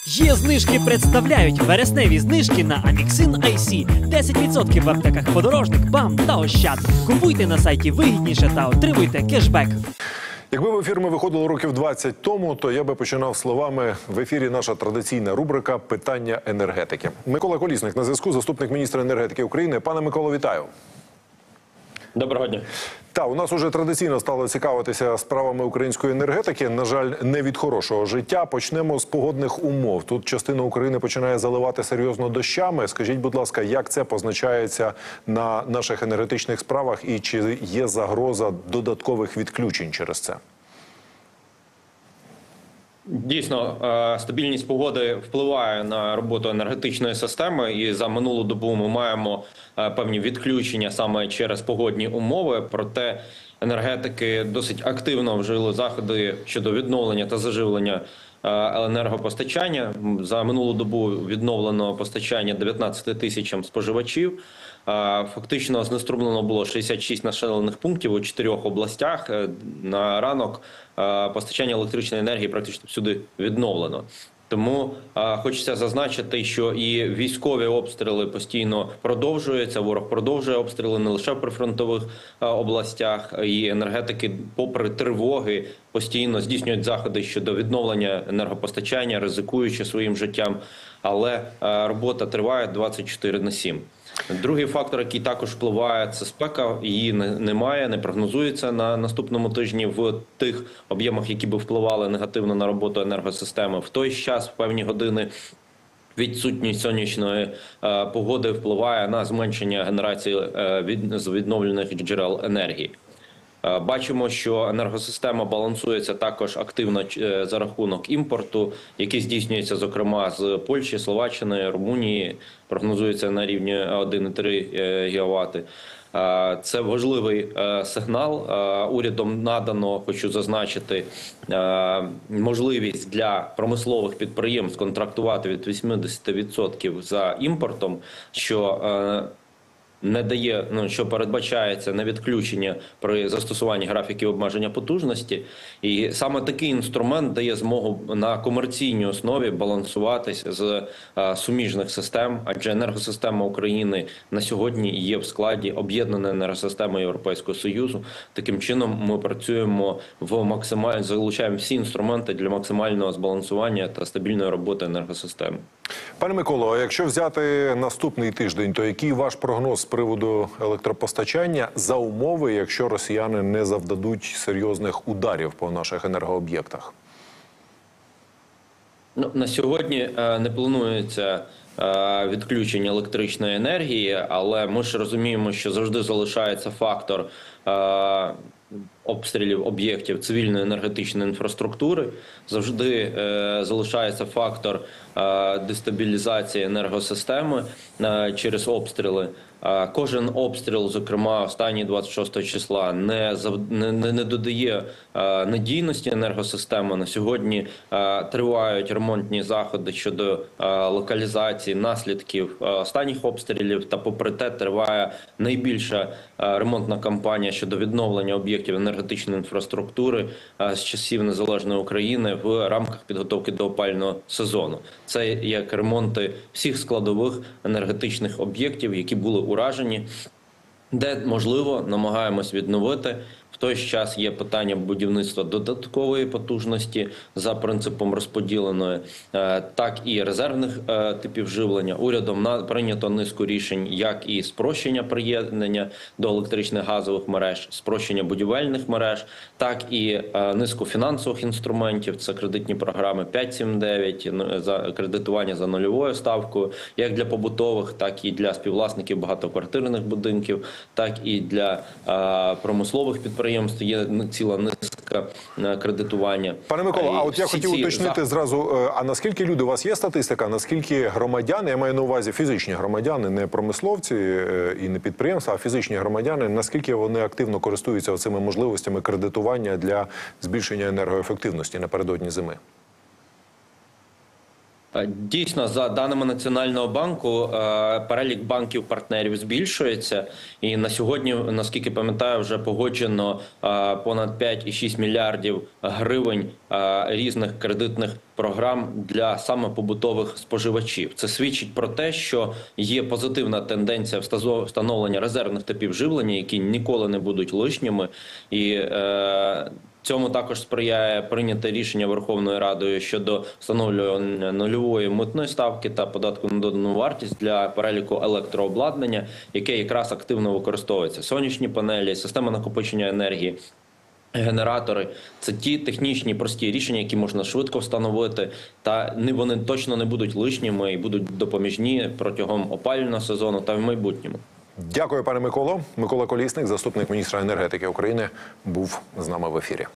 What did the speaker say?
Є знижки представляють вересневі знижки на Аміксин IC. 10% в аптеках «Подорожник», «БАМ» та «Ощад». Купуйте на сайті вигідніше та отримуйте кешбек. Якби в ефір ми виходили років 20 тому, то я би починав словами: в ефірі наша традиційна рубрика «Питання енергетики». Микола Колісник на зв'язку, заступник міністра енергетики України. Пане Миколо, вітаю. Доброго дня. Так, у нас уже традиційно стало цікавитися справами української енергетики. На жаль, не від хорошого життя. Почнемо з погодних умов. Тут частина України починає заливати серйозно дощами. Скажіть, будь ласка, як це позначається на наших енергетичних справах і чи є загроза додаткових відключень через це? Дійсно, стабільність погоди впливає на роботу енергетичної системи, і за минулу добу ми маємо певні відключення саме через погодні умови. Проте енергетики досить активно вжили заходи щодо відновлення та заживлення енергопостачання. За минулу добу відновлено постачання 19 тисячам споживачів. Фактично знеструмлено було 66 населених пунктів у 4 областях. На ранок постачання електричної енергії практично всюди відновлено. Тому хочеться зазначити, що і військові обстріли постійно продовжуються. Ворог продовжує обстріли не лише в прифронтових областях. І енергетики, попри тривоги, постійно здійснюють заходи щодо відновлення енергопостачання, ризикуючи своїм життям. Але робота триває 24/7. Другий фактор, який також впливає, це спека. Її немає, не прогнозується на наступному тижні в тих об'ємах, які би впливали негативно на роботу енергосистеми. В той час, в певні години, відсутність сонячної погоди впливає на зменшення генерації з відновлюваних джерел енергії. Бачимо, що енергосистема балансується також активно за рахунок імпорту, який здійснюється, зокрема, з Польщі, Словаччини, Румунії, прогнозується на рівні 1,3 ГВт. Це важливий сигнал. Урядом надано, хочу зазначити, можливість для промислових підприємств контрактувати від 80% за імпортом, що не дає, що передбачається на відключення при застосуванні графіків обмеження потужності. І саме такий інструмент дає змогу на комерційній основі балансуватися з суміжних систем, адже енергосистема України на сьогодні є в складі об'єднаної енергосистеми Європейського Союзу. Таким чином ми працюємо залучаємо всі інструменти для максимального збалансування та стабільної роботи енергосистеми. Пане Миколо, а якщо взяти наступний тиждень, то який ваш прогноз з приводу електропостачання за умови, якщо росіяни не завдадуть серйозних ударів по наших енергооб'єктах? На сьогодні не планується відключення електричної енергії, але ми ж розуміємо, що завжди залишається фактор обстрілів об'єктів цивільної енергетичної інфраструктури, завжди залишається фактор дестабілізації енергосистеми через обстріли. Кожен обстріл, зокрема останній 26 числа, не додає надійності енергосистеми. На сьогодні тривають ремонтні заходи щодо локалізації наслідків останніх обстрілів, та попри те триває найбільша ремонтна кампанія щодо відновлення об'єктів енергетичної інфраструктури з часів незалежної України в рамках підготовки до опалювального сезону. Це як ремонти всіх складових енергетичних об'єктів, які були уражені, де можливо намагаємось відновити. В той ж час є питання будівництва додаткової потужності за принципом розподіленої, так і резервних типів живлення. Урядом прийнято низку рішень, як і спрощення приєднання до електричних газових мереж, спрощення будівельних мереж, так і низку фінансових інструментів. Це кредитні програми 5-7-9, за кредитування за нульовою ставкою, як для побутових, так і для співвласників багатоквартирних будинків, так і для промислових підприємств. Є ціла низка кредитування. Пане Микола, а от я хотів уточнити зразу, а наскільки люди, у вас є статистика, наскільки громадяни, я маю на увазі фізичні громадяни, не промисловці і не підприємства, а фізичні громадяни, наскільки вони активно користуються цими можливостями кредитування для збільшення енергоефективності напередодні зими? Дійсно, за даними Національного банку, перелік банків-партнерів збільшується. І на сьогодні, наскільки пам'ятаю, вже погоджено понад 5,6 мільярдів гривень різних кредитних програм для саме побутових споживачів. Це свідчить про те, що є позитивна тенденція встановлення резервних типів живлення, які ніколи не будуть лишніми. І цьому також сприяє прийняте рішення Верховною Радою щодо встановлювання нульової митної ставки та податку на додану вартість для переліку електрообладнання, яке якраз активно використовується. Сонячні панелі, система накопичення енергії, генератори – це ті технічні прості рішення, які можна швидко встановити, та вони точно не будуть лишніми і будуть допоміжні протягом опалювального сезону та в майбутньому. Дякую, пане Миколо. Микола Колісник, заступник міністра енергетики України, був з нами в ефірі.